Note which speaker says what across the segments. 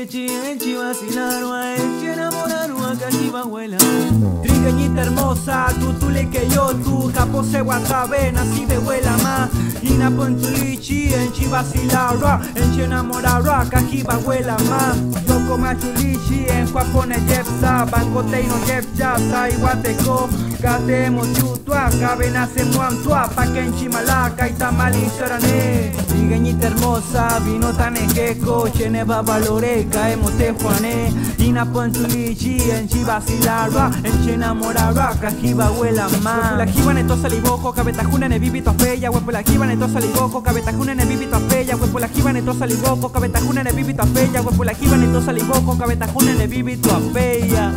Speaker 1: lichi, enchi vacilaron, a enchi enamoraron, a cachiva abuela. Trigueñita hermosa, tutule que yo, tu capo se guatabe, nací de abuela más. Ina pontu lichi, enchi vacilaron, enchi enamoraron, a cachiva abuela más. Yo como chulichi, en cuapone jepsa, banco teino jepsa, sai guateco. Catemo chutua, cabena se muantua, pa que en chimalaca y tamali sorane. Trigueñita hermosa, vino tan ejeco, chene babalore, caemos te juané. Ina pontu lichi, enchi vacilarwa, enchi enamorarwa, cajiba huela más. La jiba neto saliboco, cabetajuna ne vivito fea, huepo la jiba neto saliboco, cabetajuna ne vivito fea, huepo la jiba neto saliboco, cabetajuna ne vivito fea, huepo la jiba neto saliboco, cabetajuna ne vivito fea.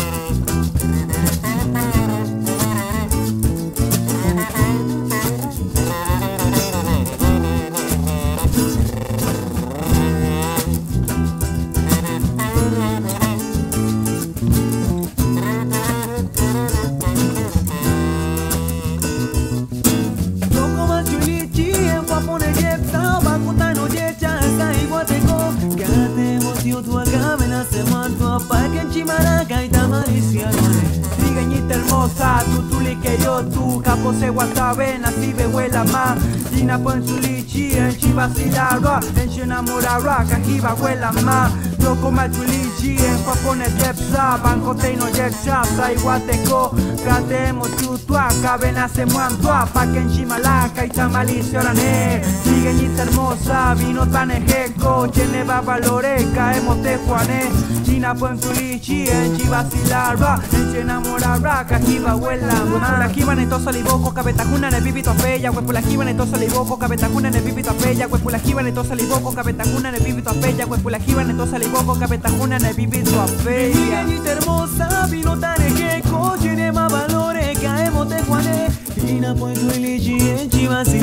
Speaker 1: Trigueñita hermosa, tutuli que yo, tu capo se guatabe, nací de abuela más. Gina ponzulichi, enchi vacilarwa, enchi enamorarwa, cajiba abuela más. Yo como chulichi, en cuapone jepsa, banco teino jepsa, sai guateco. Catemo tutua, cabena se muantua, pa que enchi malaca y tamali sorane. Trigueñita hermosa, vino tan ejeco, chene babalore, caemos te juané. Gina ponzulichi, enchi vacilarwa, enchi enamorarwa, cajiba abuela más. La jiba neto saliboco, cabetajuna ne vivito fea, huepo la jiba neto saliboco, cabetajuna ne vivito fea, huepo la jiba neto saliboco, cabetajuna ne vivito fea, huepo la jiba neto saliboco, cabetajuna ne vivito fea. Trigueñita hermosa, vino tan ejeco, chene más valores, caemos te juané. Ina pontu lichi, enchi vacilarwa.